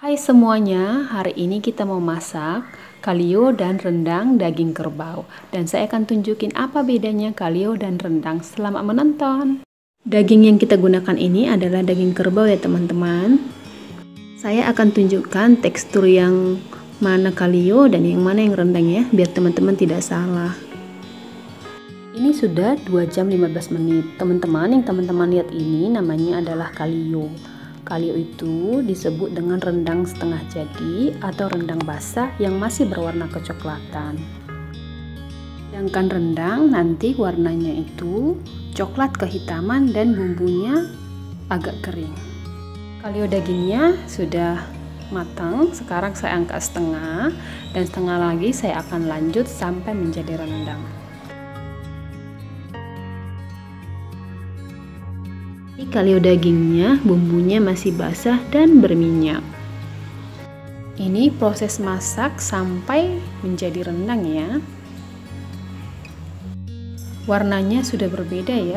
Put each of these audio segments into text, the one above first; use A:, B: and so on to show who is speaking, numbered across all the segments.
A: Hai semuanya, hari ini kita mau masak kalio dan rendang daging kerbau. Dan saya akan tunjukin apa bedanya kalio dan rendang. Selamat menonton. Daging yang kita gunakan ini adalah daging kerbau ya teman-teman. Saya akan tunjukkan tekstur yang mana kalio dan yang mana yang rendang ya, biar teman-teman tidak salah. Ini sudah 2 jam 15 menit. Teman-teman, yang teman-teman lihat ini namanya adalah kalio. Kalio itu disebut dengan rendang setengah jadi atau rendang basah yang masih berwarna kecoklatan. Sedangkan rendang nanti warnanya itu coklat kehitaman dan bumbunya agak kering. Kalio dagingnya sudah matang, sekarang saya angkat setengah dan setengah lagi saya akan lanjut sampai menjadi rendang. Kalio dagingnya bumbunya masih basah dan berminyak. Ini proses masak sampai menjadi rendang ya. Warnanya sudah berbeda ya.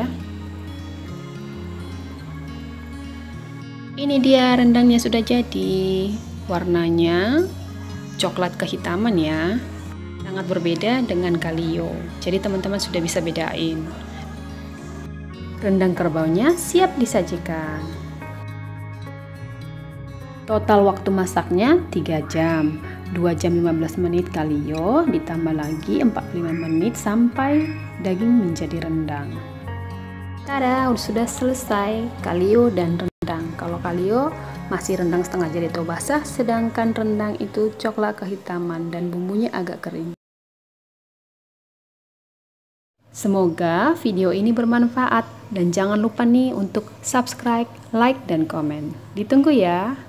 A: Ini dia rendangnya sudah jadi. Warnanya coklat kehitaman ya. Sangat berbeda dengan kalio. Jadi teman-teman sudah bisa bedain. Rendang kerbaunya siap disajikan. Total waktu masaknya 3 jam. 2 jam 15 menit kalio, ditambah lagi 45 menit sampai daging menjadi rendang. Tada, sudah selesai kalio dan rendang. Kalau kalio masih rendang setengah jadi atau basah, sedangkan rendang itu coklat kehitaman dan bumbunya agak kering. Semoga video ini bermanfaat dan jangan lupa nih untuk subscribe, like, dan komen. Ditunggu ya.